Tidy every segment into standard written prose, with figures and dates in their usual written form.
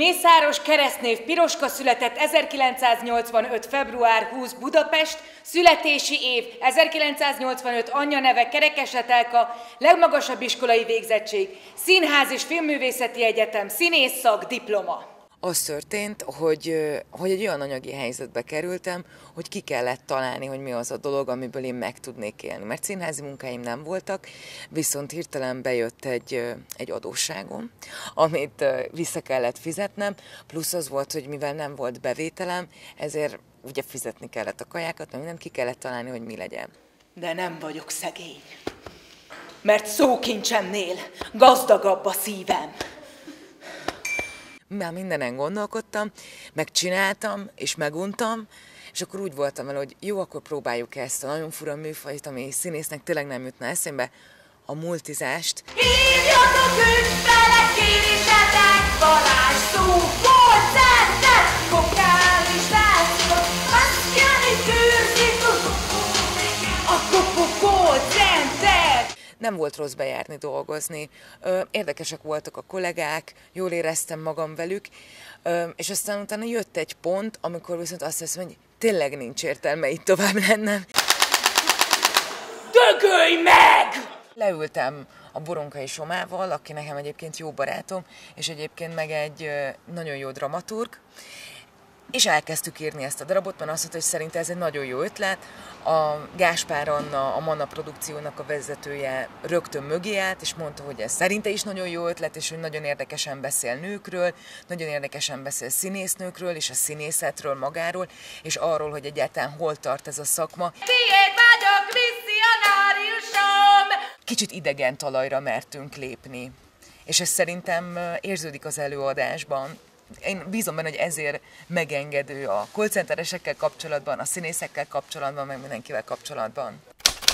Mészáros keresztnév Piroska született 1985. február 20 Budapest, születési év 1985, anyja neve Kerekes Etelka, legmagasabb iskolai végzettség, Színház és Filmművészeti Egyetem, színészszak, diploma. Az történt, hogy egy olyan anyagi helyzetbe kerültem, hogy ki kellett találni, hogy mi az a dolog, amiből én meg tudnék élni. Mert színházi munkáim nem voltak, viszont hirtelen bejött egy adósságom, amit vissza kellett fizetnem, plusz az volt, hogy mivel nem volt bevételem, ezért ugye fizetni kellett a kajákat, mert mindent ki kellett találni, hogy mi legyen. De nem vagyok szegény, mert szókincsemnél gazdagabb a szívem. Már mindenen gondolkodtam, megcsináltam, és meguntam, és akkor úgy voltam vele, hogy jó, akkor próbáljuk ezt a nagyon fura műfajt, ami színésznek tényleg nem jutna eszembe, a multizást. Hívjatok ügyfelek, kérésetek, varázsszó, porcentet, vokális látszott, maszkjani tűzik, a porcentet. Nem volt rossz bejárni, dolgozni, érdekesek voltak a kollégák, jól éreztem magam velük, és aztán utána jött egy pont, amikor viszont azt hiszem, hogy tényleg nincs értelme itt tovább lennem. Dögölj meg! Leültem a Boronkai Somával, aki nekem egyébként jó barátom, és egyébként meg egy nagyon jó dramaturg, és elkezdtük írni ezt a darabot, mert azt mondta, hogy szerinte ez egy nagyon jó ötlet. A Gáspár Anna, a Manna produkciónak a vezetője rögtön mögé állt, és mondta, hogy ez szerinte is nagyon jó ötlet, és hogy nagyon érdekesen beszél nőkről, nagyon érdekesen beszél színésznőkről, és a színészetről magáról, és arról, hogy egyáltalán hol tart ez a szakma. Tiéd vagyok, misszionáriusom! Kicsit idegen talajra mertünk lépni, és ez szerintem érződik az előadásban. Én bízom benne, hogy ezért megengedő a callcenteresekkel kapcsolatban, a színészekkel kapcsolatban, meg mindenkivel kapcsolatban.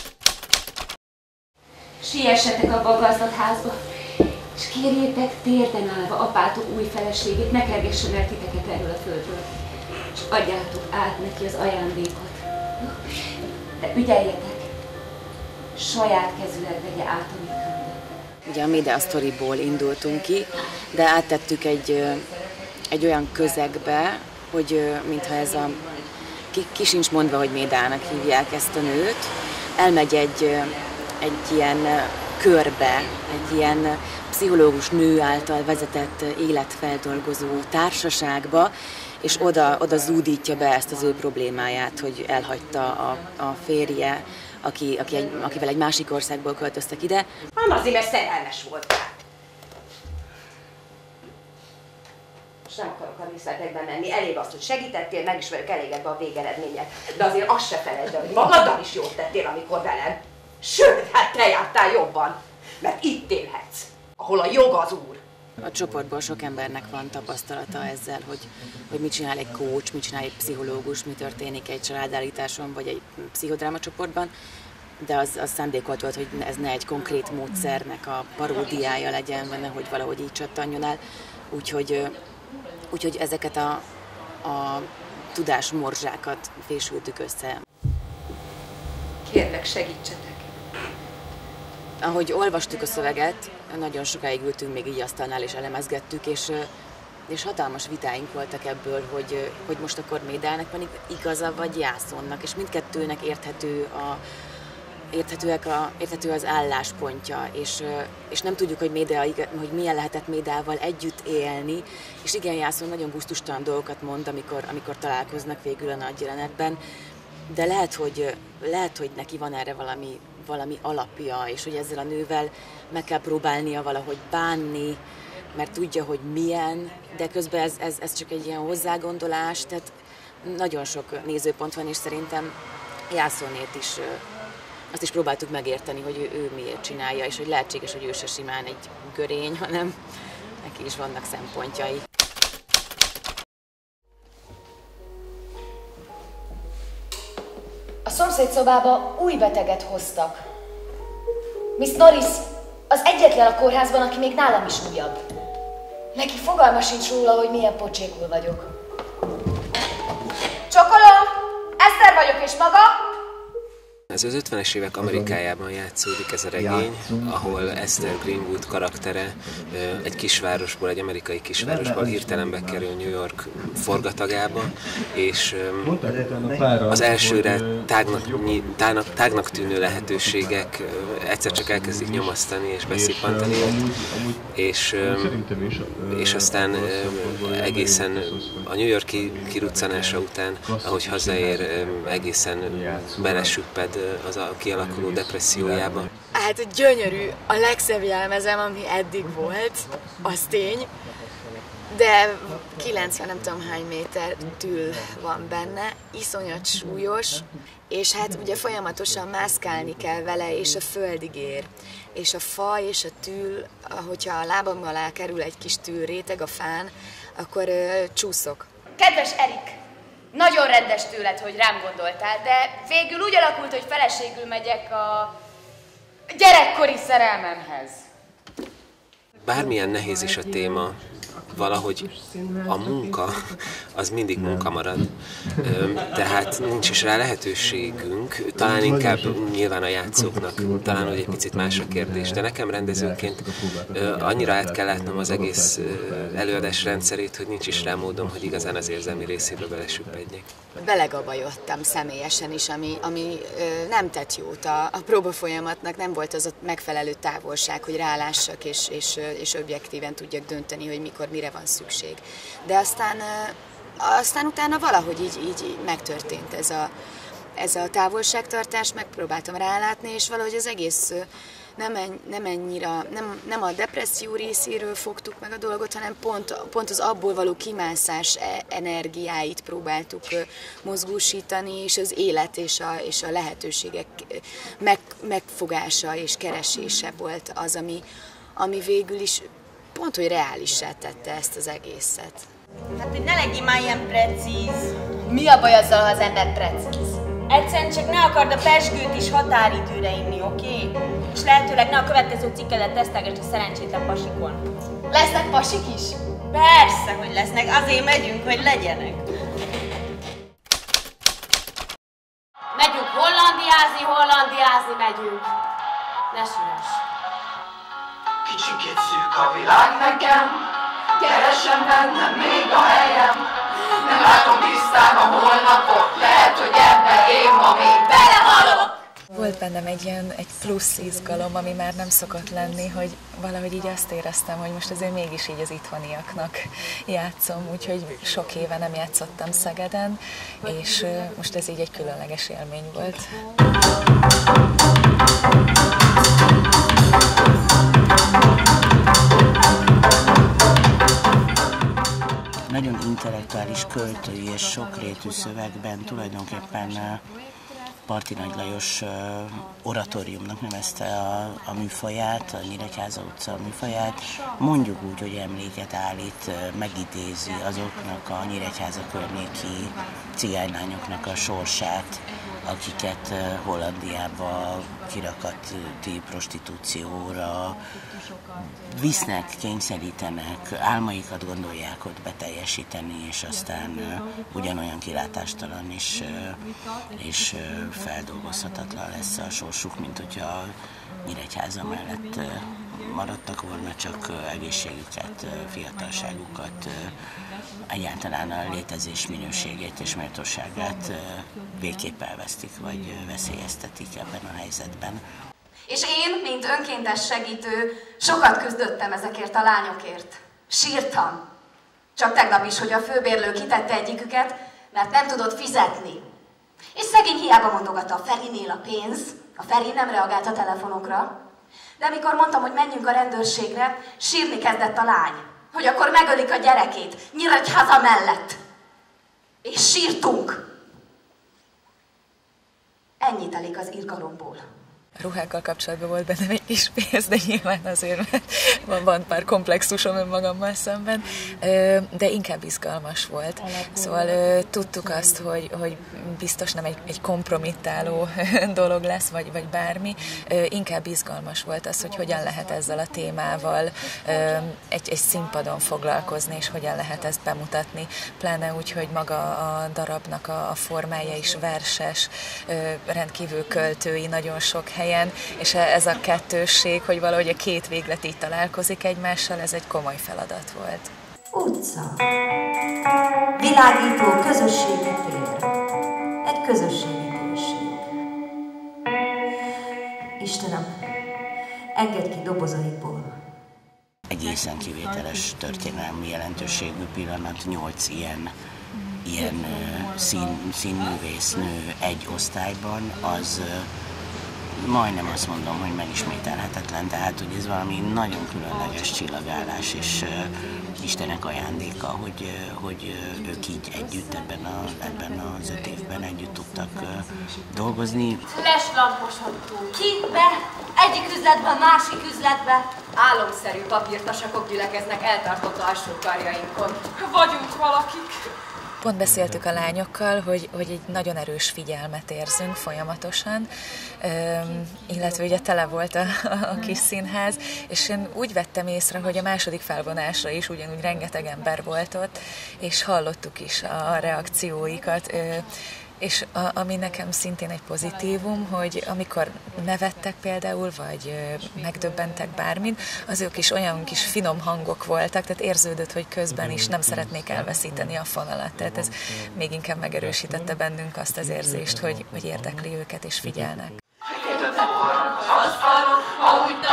Siessetek abba a gazdagházba, és kérjétek térden állva apátok új feleségét, ne kergessen el titeket erről a földről, és adjátok át neki az ajándékot. De ügyeljetek, saját kezűleg vegye át, amit küldök. Ugye a Médea Storyból indultunk ki, de áttettük egy olyan közegbe, hogy mintha ez ki sincs mondva, hogy Médeának hívják ezt a nőt, elmegy egy ilyen körbe, egy ilyen pszichológus nő által vezetett életfeldolgozó társaságba, és oda zúdítja be ezt az ő problémáját, hogy elhagyta a férje, akivel egy másik országból költöztek ide. Nem azért, mert szerelmes voltál. Most nem akarok a részletekben menni, elég azt, hogy segítettél, meg is vagyok elégedve a végeredmények. De azért azt se felejtsd el, hogy magaddal is jót tettél, amikor velem. Sőt, hát te jártál jobban, mert itt élhetsz, ahol a jog az úr. A csoportból sok embernek van tapasztalata ezzel, hogy mit csinál egy coach, mit csinál egy pszichológus, mi történik egy családállításon vagy egy pszichodráma csoportban, de az szándékolt volt, hogy ez ne egy konkrét módszernek a paródiája legyen, vagy nehogy valahogy így csattanjon el. Úgyhogy ezeket a tudásmorzsákat fésültük össze. Kérlek, segítsetek. Ahogy olvastuk a szöveget, nagyon sokáig ültünk még így asztalnál és elemezgettük, és hatalmas vitáink voltak ebből, hogy most akkor Médeának van igaza, vagy Jászonnak, és mindkettőnek érthető az álláspontja, és nem tudjuk, hogy milyen lehetett Médeával együtt élni, és igen, Jászon nagyon gusztustalan dolgokat mond, amikor találkoznak végül a nagy jelenetben, de lehet, hogy neki van erre valami alapja, és hogy ezzel a nővel meg kell próbálnia valahogy bánni, mert tudja, hogy milyen, de közben ez csak egy ilyen hozzágondolás, tehát nagyon sok nézőpont van, és szerintem Jászonnét is azt is próbáltuk megérteni, hogy ő miért csinálja, és hogy lehetséges, hogy ő se simán egy görény, hanem neki is vannak szempontjai. A szomszédszobába új beteget hoztak. Miss Norris az egyetlen a kórházban, aki még nálam is újabb. Neki fogalma sincs róla, hogy milyen pocsékul vagyok. Csokolom! Eszter vagyok, és maga? Ez az 50-es évek Amerikájában játszódik ez a regény, ahol Esther Greenwood karaktere egy kisvárosból, egy amerikai kisvárosból hirtelen bekerül New York forgatagába, és az elsőre tágnak tűnő lehetőségek egyszer csak elkezdik nyomasztani és beszippantani, és aztán egészen a New York-i kiruccanása után, ahogy hazaér, egészen belesüpped az a kialakuló depressziójába. Hát gyönyörű, a legszebb jelmezem, ami eddig volt, az tény, de 90 nem tudom hány méter tül van benne, iszonyat súlyos, és hát ugye folyamatosan mászkálni kell vele, és a földig ér. És a fa és a tül, hogyha a lábam alá kerül egy kis tűlréteg a fán, akkor csúszok. Kedves Erik, nagyon rendes tőled, hogy rám gondoltál, de végül úgy alakult, hogy feleségül megyek a gyerekkori szerelmemhez. Bármilyen nehéz is a téma, valahogy a munka, az mindig munka marad. Tehát nincs is rá lehetőségünk, talán inkább nyilván a játszóknak, talán hogy egy picit más a kérdés, de nekem rendezőként annyira át kell látnom az egész előadás rendszerét, hogy nincs is rá módom, hogy igazán az érzelmi részébe belesüppedjék. Belegabajodtam személyesen is, ami nem tett jót a próba folyamatnak, nem volt az a megfelelő távolság, hogy rálássak és objektíven tudjak dönteni, hogy mikor, mire van szükség. De aztán utána valahogy így megtörtént ez a távolságtartás, megpróbáltam rálátni, és valahogy az egész nem a depresszió részéről fogtuk meg a dolgot, hanem pont az abból való kimászás energiáit próbáltuk mozgósítani, és az élet és a lehetőségek megfogása és keresése volt az, ami végül is pont, hogy reálissá tette ezt az egészet. Hát, hogy ne legyél már ilyen precíz. Mi a baj azzal, ha az ember precíz? Egyszerűen csak ne akard a pezsgőt is határidőre inni, oké? És lehetőleg ne a következő cikkedet tesztelgesd a szerencsétlen pasikon. Lesznek pasik is? Persze, hogy lesznek, azért megyünk, hogy legyenek. Megyünk hollandiázni megyünk. Ne süres. Kicsikét szűk a világ nekem, keresem bennem még a helyem. Nem látom tisztán a holnapot, lehet, hogy ebbe én ma még belehalok. Volt bennem egy plusz izgalom, ami már nem szokott lenni, hogy valahogy így azt éreztem, hogy most azért mégis így az itthoniaknak játszom, úgyhogy sok éve nem játszottam Szegeden, és most ez így egy különleges élmény volt. Nagyon intellektuális, költői és sokrétű szövegben tulajdonképpen Parti Nagy Lajos oratóriumnak nevezte a műfaját, a Nyíregyháza utca műfaját. Mondjuk úgy, hogy emléket állít, megidézi azoknak a Nyíregyháza környéki cigánylányoknak a sorsát, akiket Hollandiába kirakati prostitúcióra visznek, kényszerítenek, álmaikat gondolják ott beteljesíteni, és aztán ugyanolyan kilátástalan és feldolgozhatatlan lesz a sorsuk, mint hogyha Nyíregyháza mellett maradtak volna, csak egészségüket, fiatalságukat, egyáltalán a létezés minőségét és méltóságát végképp elvesztik, vagy veszélyeztetik ebben a helyzetben. És én, mint önkéntes segítő, sokat küzdöttem ezekért a lányokért. Sírtam. Csak tegnap is, hogy a főbérlő kitette egyiküket, mert nem tudott fizetni. És szegény hiába mondogatta a Ferinél a pénz, a Feri nem reagált a telefonokra, de amikor mondtam, hogy menjünk a rendőrségre, sírni kezdett a lány, hogy akkor megölik a gyerekét, Nyíregyháza mellett. És sírtunk. Ennyit elég az irgalomból. A ruhákkal kapcsolatban volt bennem egy kis pénz, de nyilván azért van pár komplexusom önmagammal szemben, de inkább izgalmas volt. Szóval tudtuk azt, hogy biztos nem egy kompromittáló dolog lesz, vagy bármi, inkább izgalmas volt az, hogy hogyan lehet ezzel a témával egy színpadon foglalkozni, és hogyan lehet ezt bemutatni, pláne úgy, hogy maga a darabnak a formája is verses, rendkívül költői nagyon sok helyen, és ez a kettősség, hogy valahogy a két véglet így találkozik egymással, ez egy komoly feladat volt. Utca. Világító közösségi tér. Egy közösségi térség. Istenem, engedd ki dobozaikból. Egészen kivételes történelmi jelentőségű pillanat, 8 ilyen színművésznő egy osztályban, az majdnem azt mondom, hogy megismételhetetlen, tehát hogy ez valami nagyon különleges csillagállás, és Istenek ajándéka, hogy ők így együtt ebben az 5 évben együtt tudtak dolgozni. Leslamposodtunk. Kibe? Egyik üzletben, másik üzletbe. Álomszerű papírtasakok gyülekeznek eltartott alsó karjainkon. Vagyunk valakik. Pont beszéltük a lányokkal, hogy egy nagyon erős figyelmet érzünk folyamatosan, illetve ugye tele volt a kis színház, és én úgy vettem észre, hogy a második felvonásra is ugyanúgy rengeteg ember volt ott, és hallottuk is a reakcióikat. És ami nekem szintén egy pozitívum, hogy amikor nevettek például, vagy megdöbbentek bármin, azok is olyan kis finom hangok voltak, tehát érződött, hogy közben is nem szeretnék elveszíteni a fonalat. Tehát ez még inkább megerősítette bennünk azt az érzést, hogy érdekli őket és figyelnek. Asztalon, ahogy